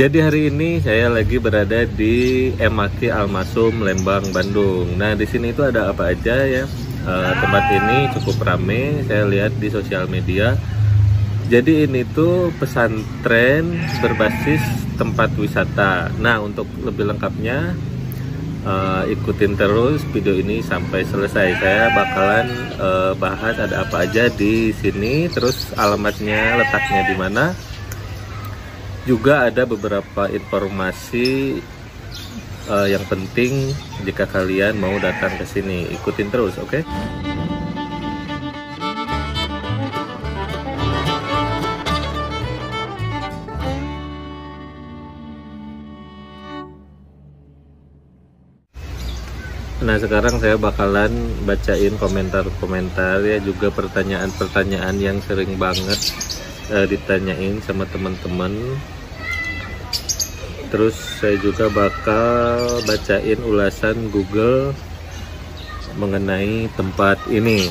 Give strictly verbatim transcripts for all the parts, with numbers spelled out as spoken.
Jadi hari ini saya lagi berada di M A K I Al-Masum, Lembang, Bandung. Nah, di sini itu ada apa aja ya? E, tempat ini cukup ramai, saya lihat di sosial media. Jadi ini tuh pesantren berbasis tempat wisata. Nah, untuk lebih lengkapnya e, ikutin terus video ini sampai selesai. Saya bakalan e, bahas ada apa aja di sini, terus alamatnya letaknya di mana. Juga ada beberapa informasi uh, yang penting jika kalian mau datang ke sini. Ikutin terus, oke? Okay? Nah, sekarang saya bakalan bacain komentar-komentar ya, juga pertanyaan-pertanyaan yang sering banget uh, ditanyain sama teman-teman. Terus saya juga bakal bacain ulasan Google mengenai tempat ini.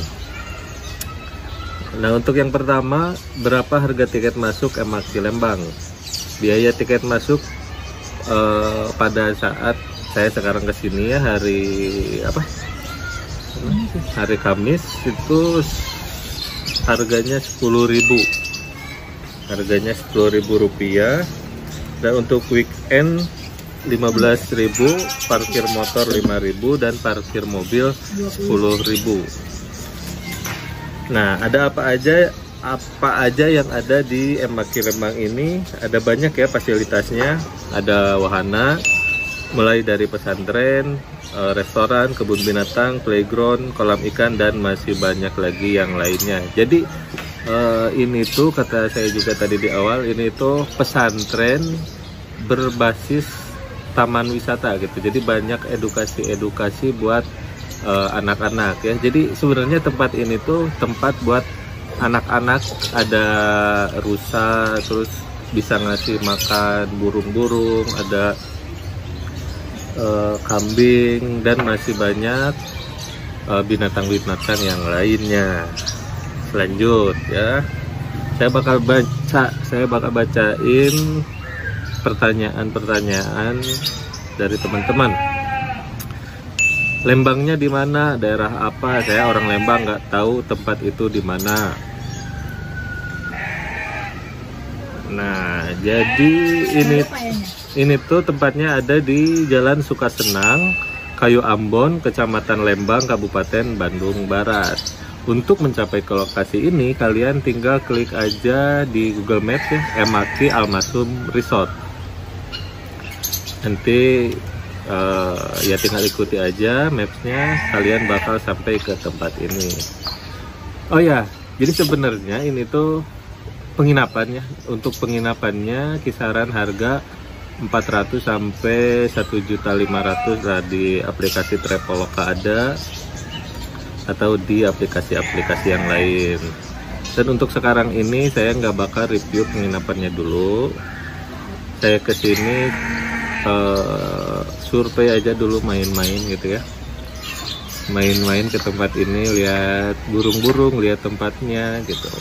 Nah, untuk yang pertama, berapa harga tiket masuk M A K I Lembang? Biaya tiket masuk uh, pada saat saya sekarang kesini ya, hari apa? Hari Kamis itu harganya sepuluh ribu. Harganya sepuluh ribu rupiah. Dan untuk weekend lima belas ribu, parkir motor lima ribu, dan parkir mobil sepuluh ribu. Nah, ada apa aja apa aja yang ada di M A K I Lembang ini? Ada banyak ya fasilitasnya. Ada wahana mulai dari pesantren, restoran, kebun binatang, playground, kolam ikan, dan masih banyak lagi yang lainnya. Jadi Uh, ini tuh kata saya juga tadi di awal, ini tuh pesantren berbasis taman wisata gitu. Jadi banyak edukasi-edukasi buat anak-anak uh, ya. Jadi sebenarnya tempat ini tuh tempat buat anak-anak. Ada rusa, terus bisa ngasih makan burung-burung, ada uh, kambing, dan masih banyak binatang-binatang uh, yang lainnya. Lanjut ya, saya bakal baca saya bakal bacain pertanyaan-pertanyaan dari teman-teman. Lembangnya di mana, daerah apa? Saya orang Lembang, nggak tahu tempat itu di mana. Nah, jadi ini ini tuh tempatnya ada di Jalan Sukasenang, Kayu Ambon, Kecamatan Lembang, Kabupaten Bandung Barat. Untuk mencapai ke lokasi ini, kalian tinggal klik aja di Google Maps ya, M A K I Al-Masum Resort. Nanti uh, ya tinggal ikuti aja mapsnya, kalian bakal sampai ke tempat ini. Oh ya, jadi sebenarnya ini tuh penginapannya. Untuk penginapannya kisaran harga empat ratus sampai satu juta lima ratus lah, di aplikasi Traveloka ada, atau di aplikasi-aplikasi yang lain. Dan untuk sekarang ini saya nggak bakal review penginapannya dulu. Saya kesini uh, survei aja dulu, main-main gitu ya, main-main ke tempat ini, lihat burung-burung, lihat tempatnya gitu.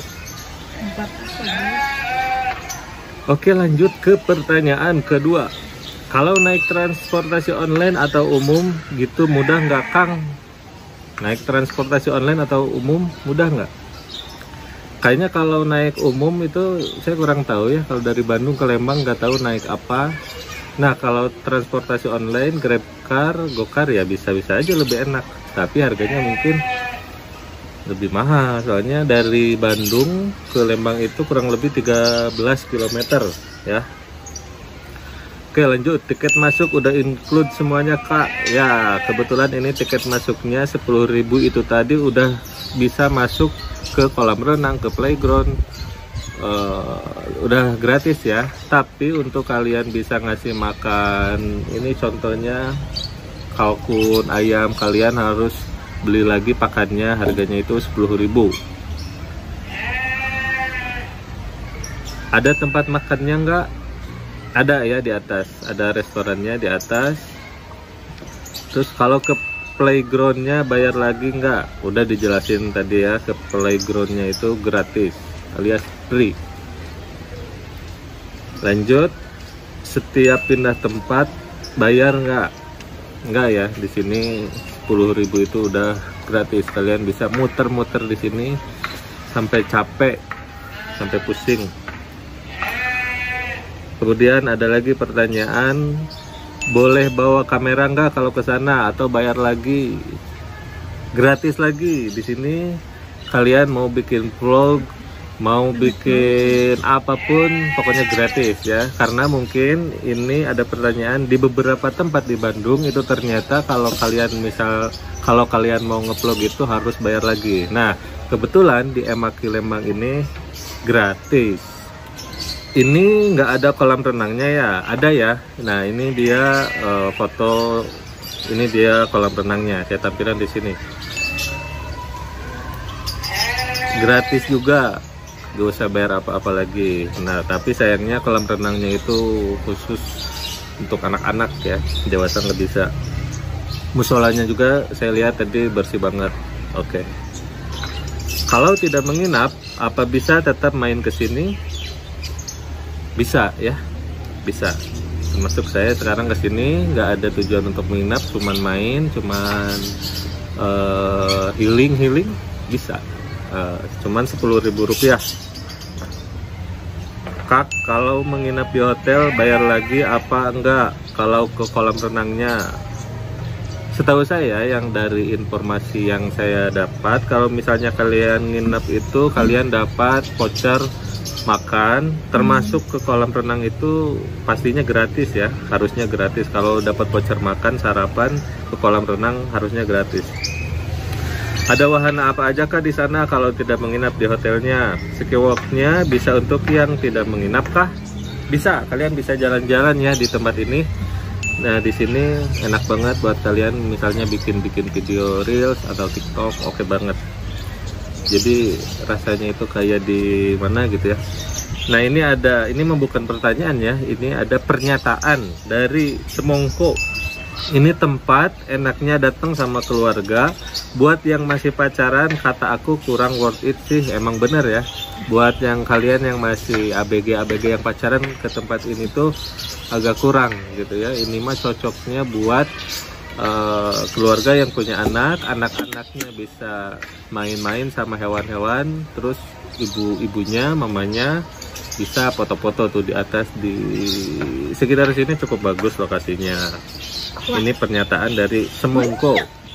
Oke, lanjut ke pertanyaan kedua. Kalau naik transportasi online atau umum gitu mudah nggak, Kang? Naik transportasi online atau umum mudah nggak? Kayaknya kalau naik umum itu saya kurang tahu ya. Kalau dari Bandung ke Lembang nggak tahu naik apa. Nah, kalau transportasi online, GrabCar, GoCar ya bisa-bisa aja lebih enak. Tapi harganya mungkin lebih mahal. Soalnya dari Bandung ke Lembang itu kurang lebih tiga belas kilometer ya. Oke, lanjut. Tiket masuk udah include semuanya, Kak? Ya, kebetulan ini tiket masuknya sepuluh ribu itu tadi udah bisa masuk ke kolam renang, ke playground, uh, udah gratis ya. Tapi untuk kalian bisa ngasih makan, ini contohnya kalkun, ayam, kalian harus beli lagi pakannya, harganya itu sepuluh ribu. Ada tempat makannya nggak? Ada ya, di atas ada restorannya di atas. Terus kalau ke playgroundnya bayar lagi nggak? Udah dijelasin tadi ya, ke playgroundnya itu gratis alias free. Lanjut, setiap pindah tempat bayar nggak? Nggak ya, di sini sepuluh ribu itu udah gratis. Kalian bisa muter-muter di sini sampai capek, sampai pusing. Kemudian ada lagi pertanyaan, boleh bawa kamera nggak kalau ke sana atau bayar lagi? Gratis lagi. Di sini kalian mau bikin vlog, mau bikin apapun, pokoknya gratis ya. Karena mungkin ini ada pertanyaan, di beberapa tempat di Bandung itu ternyata kalau kalian misal kalau kalian mau ngevlog itu harus bayar lagi. Nah, kebetulan di Emaki Lembang ini gratis. Ini nggak ada kolam renangnya ya, ada ya. Nah, ini dia uh, foto, ini dia kolam renangnya. Saya tampilan di sini. Gratis juga, gak usah bayar apa-apa lagi. Nah, tapi sayangnya kolam renangnya itu khusus untuk anak-anak ya, dewasa nggak bisa. Musolanya juga saya lihat tadi bersih banget. Oke. Kalau tidak menginap, apa bisa tetap main ke sini? Bisa ya, bisa. Termasuk saya sekarang ke sini nggak ada tujuan untuk menginap, cuman main, cuman uh, healing healing bisa. Uh, cuman sepuluh ribu rupiah. Kak, kalau menginap di hotel bayar lagi apa enggak? Kalau ke kolam renangnya, setahu saya yang dari informasi yang saya dapat, kalau misalnya kalian nginep itu kalian dapat voucher makan, termasuk ke kolam renang itu pastinya gratis ya, harusnya gratis. Kalau dapat voucher makan sarapan ke kolam renang harusnya gratis. Ada wahana apa aja kah di sana kalau tidak menginap di hotelnya? Skywalknya bisa untuk yang tidak menginap kah? Bisa, kalian bisa jalan-jalan ya di tempat ini. Nah, di sini enak banget buat kalian misalnya bikin-bikin video reels atau TikTok, oke banget. Jadi rasanya itu kayak di mana gitu ya. Nah, ini ada, ini bukan pertanyaan ya, ini ada pernyataan dari Semongko. Ini tempat enaknya datang sama keluarga. Buat yang masih pacaran, kata aku kurang worth it sih. Emang bener ya. Buat yang kalian yang masih A B G A B G yang pacaran ke tempat ini tuh agak kurang gitu ya. Ini mah cocoknya buat uh, keluarga yang punya anak. Anak-anaknya bisa main-main sama hewan-hewan. Terus ibu-ibunya, mamanya bisa foto-foto tuh di atas. Di sekitar sini cukup bagus lokasinya. Ini pernyataan dari Semongko.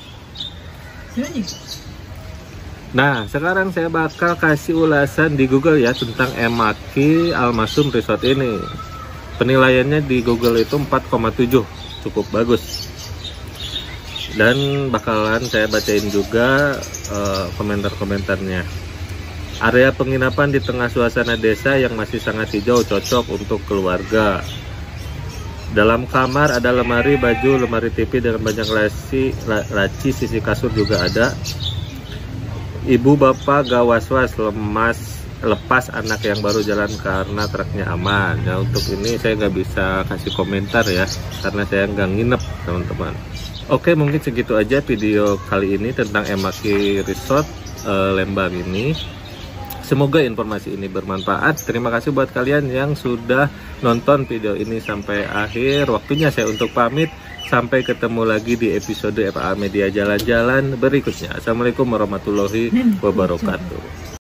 Nah, sekarang saya bakal kasih ulasan di Google ya tentang Emaki Almasum Resort ini. Penilaiannya di Google itu empat koma tujuh, cukup bagus. Dan bakalan saya bacain juga uh, komentar-komentarnya. Area penginapan di tengah suasana desa yang masih sangat hijau, cocok untuk keluarga. Dalam kamar ada lemari baju, lemari T V dengan banyak laci, laci, sisi kasur juga ada. Ibu bapak gak was-was lemas lepas anak yang baru jalan karena truknya aman. Nah, untuk ini saya nggak bisa kasih komentar ya, karena saya nggak nginep teman-teman. Oke, mungkin segitu aja video kali ini tentang Emaki Resort uh, Lembang ini. Semoga informasi ini bermanfaat. Terima kasih buat kalian yang sudah nonton video ini sampai akhir. Waktunya saya untuk pamit. Sampai ketemu lagi di episode F A A Media Jalan-Jalan berikutnya. Assalamualaikum warahmatullahi wabarakatuh.